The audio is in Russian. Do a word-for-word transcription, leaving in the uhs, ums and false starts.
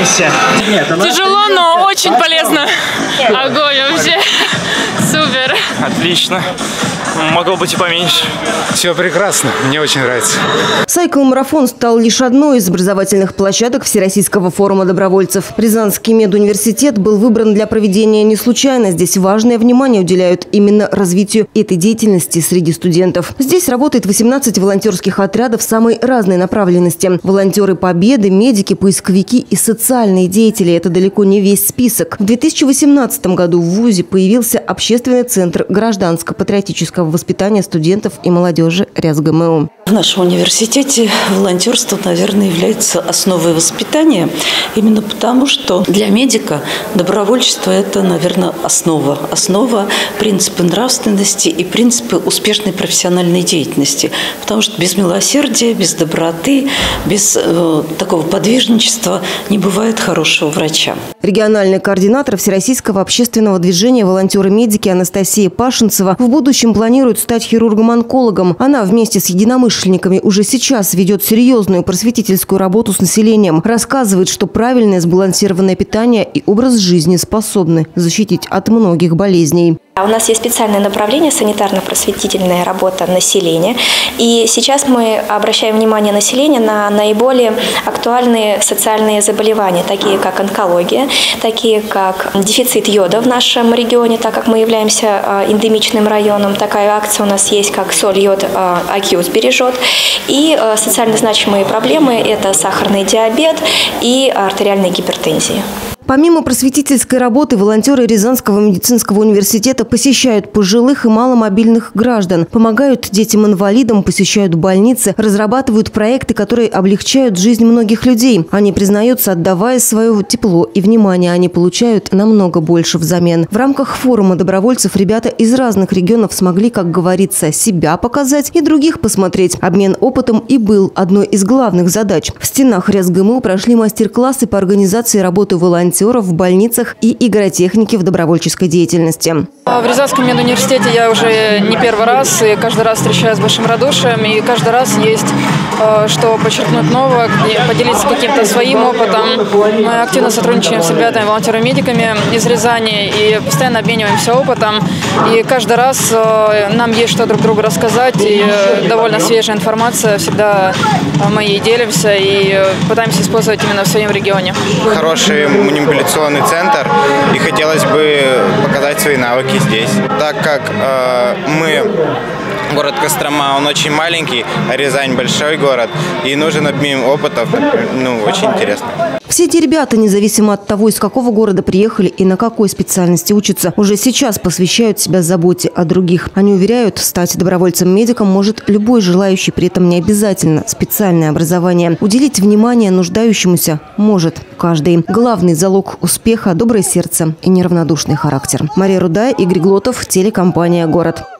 справишься? Тяжело, но очень полезно. Огонь вообще. Супер. Отлично. Могло быть и поменьше. Все прекрасно. Мне очень нравится. Сайкл-марафон стал лишь одной из образовательных площадок Всероссийского форума добровольцев. Рязанский медуниверситет был выбран для проведения не случайно. Здесь важное внимание уделяют именно развитию этой деятельности среди студентов. Здесь работает восемнадцать волонтерских отрядов самой разной направленности. Волонтеры Победы, медики, поисковики и социальные деятели – это далеко не весь список. В две тысячи восемнадцатом году в ВУЗе появился общественный центр гражданско-патриотического воспитания студентов и молодежи РязГМУ. В нашем университете волонтерство, наверное, является основой воспитания, именно потому, что для медика добровольчество – это, наверное, основа. Основа принципы нравственности и принципы успешной профессиональной деятельности. Потому что без милосердия, без доброты, без э, такого подвижничества не бывает хорошего врача. Региональный координатор Всероссийского общественного движения «Волонтеры-медики» Анастасия Пашинцева в будущем планирует стать хирургом-онкологом. Она вместе с единомышленниками уже сейчас ведет серьезную просветительскую работу с населением. Рассказывает, что правильное сбалансированное питание и образ жизни способны защитить от многих болезней. У нас есть специальное направление санитарно-просветительная работа населения. И сейчас мы обращаем внимание населения на наиболее актуальные социальные заболевания, такие как онкология, такие как дефицит йода в нашем регионе, так как мы являемся эндемичным районом. Такая акция у нас есть, как соль, йод, ай кью сбережет. И социально значимые проблемы – это сахарный диабет и артериальная гипертензия. Помимо просветительской работы, волонтеры Рязанского медицинского университета посещают пожилых и маломобильных граждан, помогают детям-инвалидам, посещают больницы, разрабатывают проекты, которые облегчают жизнь многих людей. Они признаются, отдавая свое тепло и внимание, они получают намного больше взамен. В рамках форума добровольцев ребята из разных регионов смогли, как говорится, себя показать и других посмотреть. Обмен опытом и был одной из главных задач. В стенах РязГМУ прошли мастер-классы по организации работы волонтеров в больницах и игротехники в добровольческой деятельности. В Рязанском медуниверситете я уже не первый раз, и каждый раз встречаюсь с большим радушием, и каждый раз есть что подчеркнуть нового, поделиться каким-то своим опытом. Мы активно сотрудничаем с ребятами, волонтерами-медиками из Рязани, и постоянно обмениваемся опытом. И каждый раз нам есть что друг другу рассказать, и довольно свежая информация, всегда мы ей делимся и пытаемся использовать именно в своем регионе. Хороший манипуляционный центр, и хотелось бы показать свои навыки здесь. Так как э, мы, город Кострома, он очень маленький, а Рязань большой город, и нужен обмен опытов, ну, очень интересно. Все эти ребята, независимо от того, из какого города приехали и на какой специальности учатся, уже сейчас посвящают себя заботе о других. Они уверяют, стать добровольцем-медиком может любой желающий, при этом не обязательно специальное образование. Уделить внимание нуждающемуся может каждый. Главный залог успеха – доброе сердце и неравнодушный характер. Мария Рудая, Игорь Глотов, телекомпания «Город».